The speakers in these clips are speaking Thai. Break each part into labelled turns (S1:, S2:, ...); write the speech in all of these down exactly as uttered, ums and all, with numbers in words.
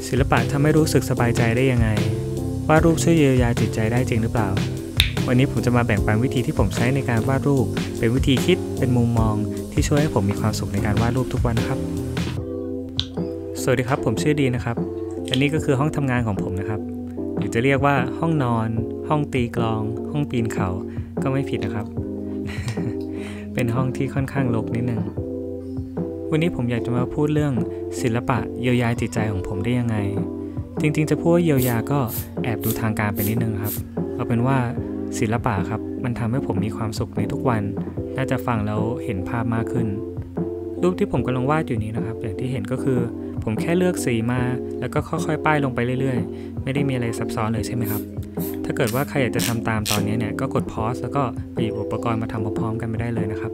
S1: ศิลปะทำให้รู้สึกสบายใจได้ยังไงวาดรูปช่วยเยียวยาจิตใจได้จริงหรือเปล่าวันนี้ผมจะมาแบ่งปันวิธีที่ผมใช้ในการวาดรูปเป็นวิธีคิดเป็นมุมมองที่ช่วยให้ผมมีความสุขในการวาดรูปทุกวันนะครับสวัสดีครับผมชื่อดีนะครับและนี่ก็คือห้องทำงานของผมนะครับหรือจะเรียกว่าห้องนอนห้องตีกลองห้องปีนเขาก็ไม่ผิดนะครับ เป็นห้องที่ค่อนข้างรกนิดนึงวันนี้ผมอยากจะมาพูดเรื่องศิลปะเยียวยาจิตใจของผมได้ยังไงจริงๆจะพูดว่าเยียวยาก็แอบดูทางการไปนิดนึงครับเอาเป็นว่าศิลปะครับมันทำให้ผมมีความสุขในทุกวันน่าจะฟังแล้วเห็นภาพมากขึ้นรูปที่ผมกำลังวาดอยู่นี้นะครับอย่างที่เห็นก็คือผมแค่เลือกสีมาแล้วก็ค่อยๆป้ายลงไปเรื่อยๆไม่ได้มีอะไรซับซ้อนเลยใช่ไหมครับถ้าเกิดว่าใครอยากจะทำตามตอนนี้เนี่ยก็กดพอสแล้วก็ไปหยิบอุปกรณ์มาทำพร้อมๆกันไปได้เลยนะครับ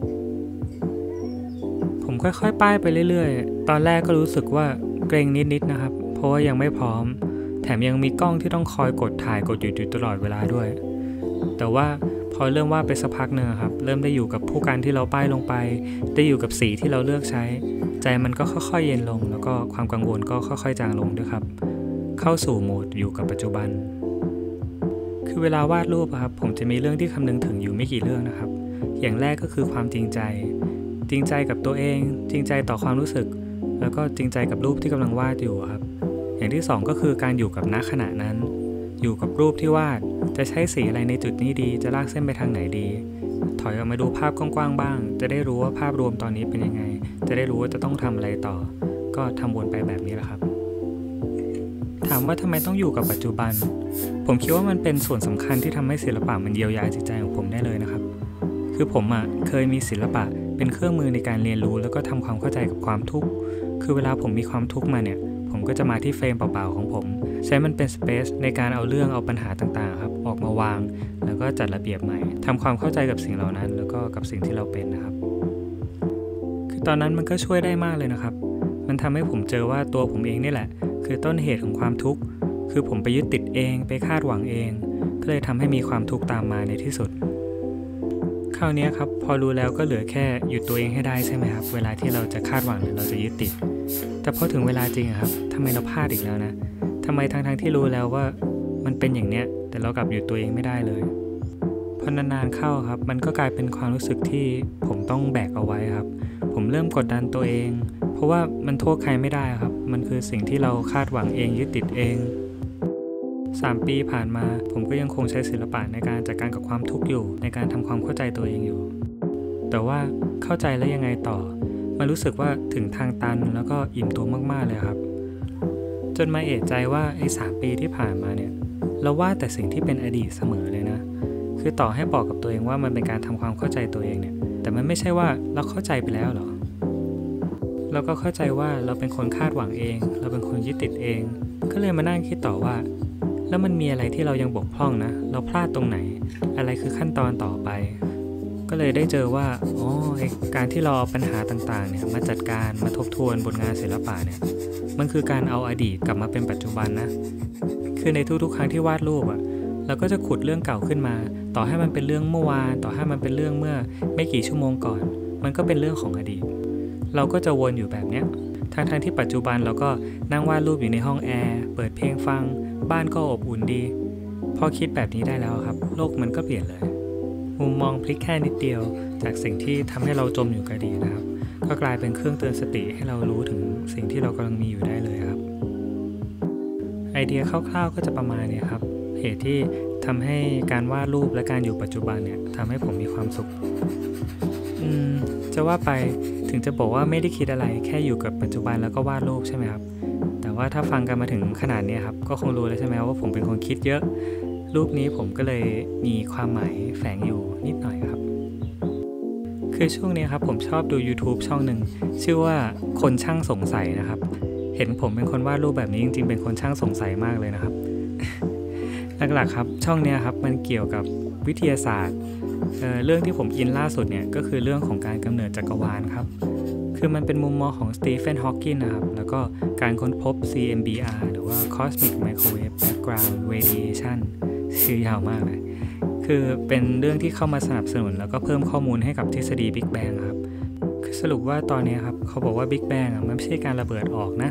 S1: ผมค่อยๆป้ายไปเรื่อยๆตอนแรกก็รู้สึกว่าเกรงนิดๆนะครับเพราะว่ายังไม่พร้อมแถมยังมีกล้องที่ต้องคอยกดถ่ายกดหยุดอยู่ตลอดเวลาด้วยแต่ว่าพอเริ่มวาดไปสักพักนึงครับเริ่มได้อยู่กับผู้กันที่เราป้ายลงไปได้อยู่กับสีที่เราเลือกใช้ใจมันก็ค่อยๆเย็นลงแล้วก็ความกังวลก็ค่อยๆจางลงด้วยครับเข้าสู่โหมดอยู่กับปัจจุบันคือเวลาวาดรูปครับผมจะมีเรื่องที่คำนึงถึงอยู่ไม่กี่เรื่องนะครับอย่างแรกก็คือความจริงใจจริงใจกับตัวเองจริงใจต่อความรู้สึกแล้วก็จริงใจกับรูปที่กำลังวาดอยู่ครับอย่างที่สองก็คือการอยู่กับณขณะนั้นอยู่กับรูปที่วาดจะใช้สีอะไรในจุดนี้ดีจะลากเส้นไปทางไหนดีถอยออกมาดูภาพกว้างๆบ้างจะได้รู้ว่าภาพรวมตอนนี้เป็นยังไงจะได้รู้ว่าจะต้องทำอะไรต่อก็ทำวนไปแบบนี้แหละครับถามว่าทำไมต้องอยู่กับปัจจุบันผมคิดว่ามันเป็นส่วนสำคัญที่ทำให้ศิลปะมันเยียวยาจิตใจของผมได้เลยนะครับคือผมอ่ะเคยมีศิลปะเป็นเครื่องมือในการเรียนรู้แล้วก็ทำความเข้าใจกับความทุกข์คือเวลาผมมีความทุกข์มาเนี่ยผมก็จะมาที่เฟรมเปล่าๆของผมใช้มันเป็นสเปซในการเอาเรื่องเอาปัญหาต่างๆครับออกมาวางแล้วก็จัดระเบียบใหม่ทำความเข้าใจกับสิ่งเหล่านั้นแล้วก็กับสิ่งที่เราเป็นนะครับคือตอนนั้นมันก็ช่วยได้มากเลยนะครับมันทำให้ผมเจอว่าตัวผมเองนี่แหละคือต้นเหตุของความทุกข์คือผมไปยึดติดเองไปคาดหวังเองก็เลยทำให้มีความทุกข์ตามมาในที่สุดคราวนี้ครับพอรู้แล้วก็เหลือแค่หยุดตัวเองให้ได้ใช่ไหมครับเวลาที่เราจะคาดหวังหรือเราจะยึดติดแต่พอถึงเวลาจริงครับทำไมเราพลาดอีกแล้วนะทำไมทั้งๆที่รู้แล้วว่ามันเป็นอย่างเนี้ยแต่เรากลับหยุดตัวเองไม่ได้เลยพอนานๆเข้าครับมันก็กลายเป็นความรู้สึกที่ผมต้องแบกเอาไว้ครับผมเริ่มกดดันตัวเองเพราะว่ามันโทษใครไม่ได้ครับมันคือสิ่งที่เราคาดหวังเองยึดติดเองสามปีผ่านมาผมก็ยังคงใช้ศิลปะในการจัดการกับความทุกข์อยู่ในการทำความเข้าใจตัวเองอยู่แต่ว่าเข้าใจแล้วยังไงต่อมันรู้สึกว่าถึงทางตันแล้วก็อิ่มตัวมากๆเลยครับจนมาเอะใจว่าไอ้สามปีที่ผ่านมาเนี่ยเราวาดแต่สิ่งที่เป็นอดีตเสมอเลยนะคือต่อให้บอกกับตัวเองว่ามันเป็นการทำความเข้าใจตัวเองเนี่ยแต่มันไม่ใช่ว่าเราเข้าใจไปแล้วหรอเราก็เข้าใจว่าเราเป็นคนคาดหวังเองเราเป็นคนยึดติดเองก็เลยมานั่งคิดต่อว่าแล้วมันมีอะไรที่เรายังบกพร่องนะเราพลาดตรงไหนอะไรคือขั้นตอนต่อไปก็เลยได้เจอว่าอ๋อการที่เราเอาปัญหาต่างๆเนี่ยมาจัดการมาทบทวนบนงานศิลปะเนี่ยมันคือการเอาอดีตกลับมาเป็นปัจจุบันนะคือในทุกๆครั้งที่วาดรูปอ่ะเราก็จะขุดเรื่องเก่าขึ้นมาต่อให้มันเป็นเรื่องเมื่อวานต่อให้มันเป็นเรื่องเมื่อไม่กี่ชั่วโมงก่อนมันก็เป็นเรื่องของอดีตเราก็จะวนอยู่แบบเนี้ยทั้งๆที่ปัจจุบันเราก็นั่งวาดรูปอยู่ในห้องแอร์เปิดเพลงฟังบ้านก็อบอุ่นดีพอคิดแบบนี้ได้แล้วครับโลกมันก็เปลี่ยนเลยมุมมองพลิกแค่นิดเดียวจากสิ่งที่ทำให้เราจมอยู่กับอดีตนะครับก็กลายเป็นเครื่องเตือนสติให้เรารู้ถึงสิ่งที่เรากำลังมีอยู่ได้เลยครับไอเดียคร่าวๆก็จะประมาณนี้ครับเหตุที่ทำให้การวาดรูปและการอยู่ปัจจุบันเนี่ยทำให้ผมมีความสุขอืมจะว่าไปถึงจะบอกว่าไม่ได้คิดอะไรแค่อยู่กับปัจจุบันแล้วก็วาดรูปใช่ไหมครับแต่ว่าถ้าฟังกันมาถึงขนาดนี้ครับก็คงรู้แล้วใช่ไหมว่าผมเป็นคนคิดเยอะรูปนี้ผมก็เลยมีความหมายแฝงอยู่นิดหน่อยครับคือช่วงนี้ครับผมชอบดู YouTube ช่องหนึ่งชื่อว่าคนช่างสงสัยนะครับเห็นผมเป็นคนวาดรูปแบบนี้จริงๆเป็นคนช่างสงสัยมากเลยนะครับ หลักๆครับช่องนี้ครับมันเกี่ยวกับวิทยาศาสตร์ เอ่อ เรื่องที่ผมอินล่าสุดเนี่ยก็คือเรื่องของการกำเนิดจักรวาลครับคือมันเป็นมุมมองของสตีเฟนฮอว์กินนะครับแล้วก็การค้นพบ ซี เอ็ม บี อาร์ หรือว่า Cosmic Microwave Background Radiation ชื่อยาวมากเลยคือเป็นเรื่องที่เข้ามาสนับสนุนแล้วก็เพิ่มข้อมูลให้กับทฤษฎี Big Bang ครับคือสรุปว่าตอนนี้ครับเขาบอกว่า Big Bang อ่ะมันไม่ใช่การระเบิดออกนะแต่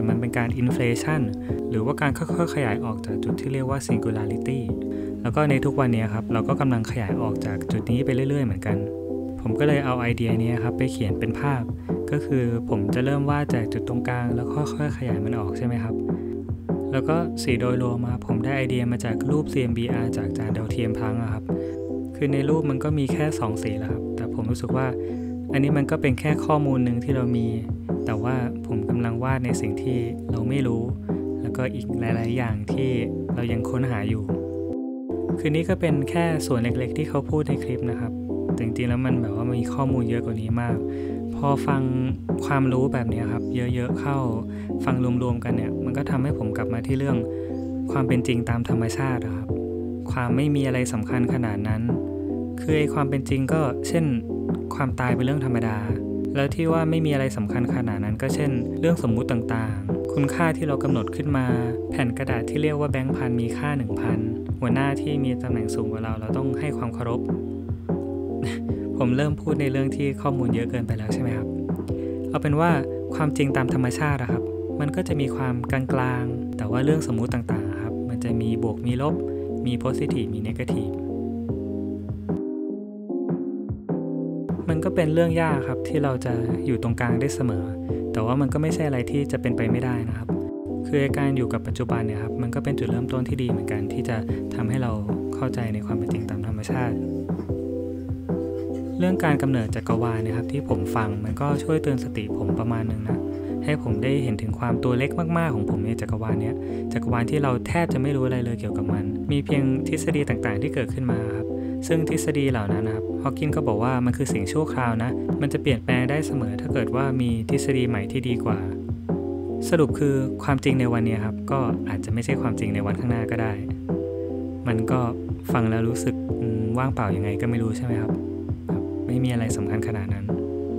S1: มันเป็นการ inflation หรือว่าการค่อยๆขยายออกจากจุดที่เรียกว่า singularity แล้วก็ในทุกวันนี้ครับเราก็กำลังขยายออกจากจุดนี้ไปเรื่อยๆเหมือนกันผมก็เลยเอาไอเดียนี้ครับไปเขียนเป็นภาพก็คือผมจะเริ่มวาดจากจุดตรงกลางแล้วค่อยๆขยายมันออกใช่ไหมครับแล้วก็สีโดยรวมมาผมได้ไอเดียมาจากรูป ซี เอ็ม บี อาร์ จากจานดาวเทียมพลังครับคือในรูปมันก็มีแค่สองสีแล้วครับแต่ผมรู้สึกว่าอันนี้มันก็เป็นแค่ข้อมูลหนึ่งที่เรามีแต่ว่าผมกำลังวาดในสิ่งที่เราไม่รู้แล้วก็อีกหลายๆอย่างที่เรายังค้นหาอยู่คือนี้ก็เป็นแค่ส่วนเล็กๆที่เขาพูดในคลิปนะครับแต่จริงๆแล้วมันแบบว่ามีข้อมูลเยอะกว่านี้มากพอฟังความรู้แบบนี้ครับเยอะๆเข้าฟังรวมๆกันเนี่ยมันก็ทำให้ผมกลับมาที่เรื่องความเป็นจริงตามธรรมชาติครับความไม่มีอะไรสำคัญขนาดนั้นคือไอ้ความเป็นจริงก็เช่นความตายเป็นเรื่องธรรมดาแล้วที่ว่าไม่มีอะไรสำคัญขนาดนั้นก็เช่นเรื่องสมมุติต่างๆคุณค่าที่เรากำหนดขึ้นมาแผ่นกระดาษที่เรียกว่าแบงค์พันมีค่า หนึ่งพัน หัวหน้าที่มีตำแหน่งสูงกว่าเราเราต้องให้ความเคารพ ผมเริ่มพูดในเรื่องที่ข้อมูลเยอะเกินไปแล้วใช่ไหมครับเอาเป็นว่าความจริงตามธรรมชาติอะครับมันก็จะมีความกลางๆแต่ว่าเรื่องสมมุติต่างๆครับมันจะมีบวกมีลบมี positive มี negative มันก็เป็นเรื่องยากครับที่เราจะอยู่ตรงกลางได้เสมอแต่ว่ามันก็ไม่ใช่อะไรที่จะเป็นไปไม่ได้นะครับคือการอยู่กับปัจจุบันเนี่ยครับมันก็เป็นจุดเริ่มต้นที่ดีเหมือนกันที่จะทำให้เราเข้าใจในความเป็นจริงตามธรรมชาติเรื่องการกำเนิดจักรวาลนะครับที่ผมฟังมันก็ช่วยเตือนสติผมประมาณนึงนะให้ผมได้เห็นถึงความตัวเล็กมากๆของผมในจักรวาลนี้จักรวาลที่เราแทบจะไม่รู้อะไรเลยเกี่ยวกับมันมีเพียงทฤษฎีต่างๆที่เกิดขึ้นมาครับซึ่งทฤษฎีเหล่านั้นนะครับฮอว์กินก็บอกว่ามันคือสิ่งชั่วคราวนะมันจะเปลี่ยนแปลงได้เสมอถ้าเกิดว่ามีทฤษฎีใหม่ที่ดีกว่าสรุปคือความจริงในวันนี้ครับก็อาจจะไม่ใช่ความจริงในวันข้างหน้าก็ได้มันก็ฟังแล้วรู้สึกว่างเปล่ายังไงก็ไม่รู้ใช่ไหมครับไม่มีอะไรสำคัญขนาดนั้น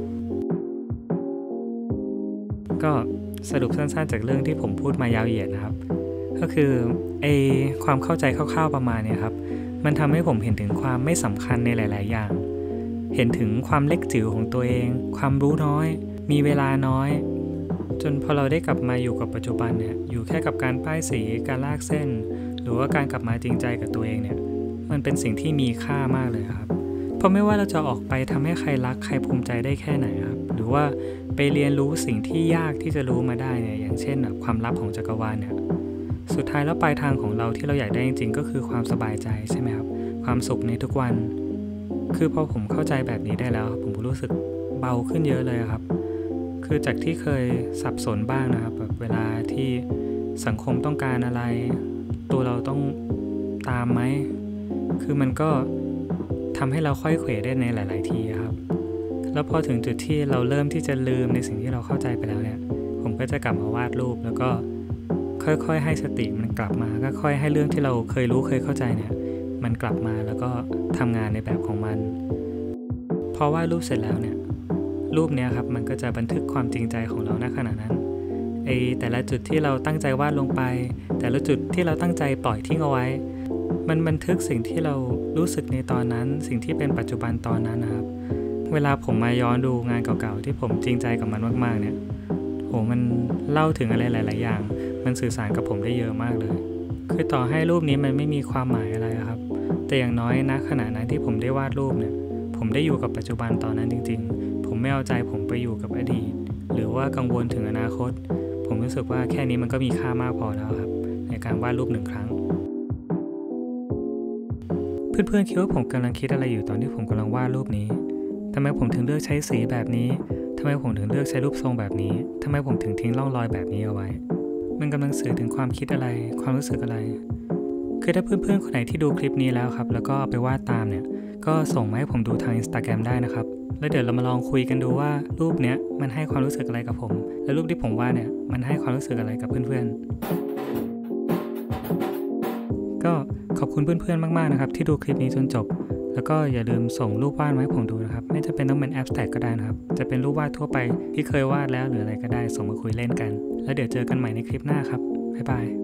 S1: ก็สรุปสั้นๆจากเรื่องที่ผมพูดมายาวเหยียดนะครับก็คือไอความเข้าใจคร่าวๆประมาณนี้ครับมันทำให้ผมเห็นถึงความไม่สำคัญในหลายๆอย่างเห็นถึงความเล็กจิ๋วของตัวเองความรู้น้อยมีเวลาน้อยจนพอเราได้กลับมาอยู่กับปัจจุบันเนี่ยอยู่แค่กับการป้ายสีการลากเส้นหรือว่าการกลับมาจริงใจกับตัวเองเนี่ยมันเป็นสิ่งที่มีค่ามากเลยครับเพราะไม่ว่าเราจะออกไปทำให้ใครรักใครภูมิใจได้แค่ไหนครับหรือว่าไปเรียนรู้สิ่งที่ยากที่จะรู้มาได้เนี่ยอย่างเช่นแบบความลับของจักรวาลเนี่ยสุดท้ายแล้วปลายทางของเราที่เราอยากได้จริงๆก็คือความสบายใจใช่ไหมครับความสุขในทุกวันคือพอผมเข้าใจแบบนี้ได้แล้วผมรู้สึกเบาขึ้นเยอะเลยครับคือจากที่เคยสับสนบ้างนะครับแบบเวลาที่สังคมต้องการอะไรตัวเราต้องตามไหมคือมันก็ทำให้เราค่อยเขวได้ในหลายๆทีครับแล้วพอถึงจุดที่เราเริ่มที่จะลืมในสิ่งที่เราเข้าใจไปแล้วเนี่ยผมก็จะกลับมาวาดรูปแล้วก็ค่อยๆให้สติมันกลับมาก็ค่อยให้เรื่องที่เราเคยรู้เคยเข้าใจเนี่ยมันกลับมาแล้วก็ทำงานในแบบของมันพอวาดรูปเสร็จแล้วเนี่ยรูปเนี้ยครับมันก็จะบันทึกความจริงใจของเราณขณะนั้นไอแต่ละจุดที่เราตั้งใจวาดลงไปแต่ละจุดที่เราตั้งใจปล่อยทิ้งเอาไว้มันบันทึกสิ่งที่เรารู้สึกในตอนนั้นสิ่งที่เป็นปัจจุบันตอนนั้นนะครับเวลาผมมาย้อนดูงานเก่าๆที่ผมจริงใจกับมันมากๆเนี่ยโหมันเล่าถึงอะไรหลายๆอย่างมันสื่อสารกับผมได้เยอะมากเลยคือต่อให้รูปนี้มันไม่มีความหมายอะไรครับแต่อย่างน้อยนะขณะนั้นที่ผมได้วาดรูปเนี่ยผมได้อยู่กับปัจจุบันตอนนั้นจริงๆผมไม่เอาใจผมไปอยู่กับอดีตหรือว่ากังวลถึงอนาคตผมรู้สึกว่าแค่นี้มันก็มีค่ามากพอแล้วครับในการวาดรูปหนึ่งครั้งเพื่อนๆคิดว่าผมกำลังคิดอะไรอยู่ตอนที่ผมกำลังวาดรูปนี้ทำไมผมถึงเลือกใช้สีแบบนี้ทำไมผมถึงเลือกใช้รูปทรงแบบนี้ทำไมผมถึงทิ้งร่องรอยแบบนี้เอาไว้มันกำลังสื่อถึงความคิดอะไรความรู้สึกอะไรคือถ้าเพื่อนๆคนไหนที่ดูคลิปนี้แล้วครับแล้วก็เอาไปวาดตามเนี่ยก็ส่งมาให้ผมดูทาง Instagram ได้นะครับแล้วเดี๋ยวเรามาลองคุยกันดูว่ารูปเนี้ยมันให้ความรู้สึกอะไรกับผมและรูปที่ผมวาดเนี่ยมันให้ความรู้สึกอะไรกับเพื่อนๆก็ขอบคุณเพื่อนๆมากๆนะครับที่ดูคลิปนี้จนจบแล้วก็อย่าลืมส่งรูปวาดมาให้ผมดูนะครับไม่จำเป็นต้องเป็นแอปแท็กก็ได้นะครับจะเป็นรูปวาดทั่วไปที่เคยวาดแล้วหรืออะไรก็ได้ส่งมาคุยเล่นกันแล้วเดี๋ยวเจอกันใหม่ในคลิปหน้าครับบ๊ายบาย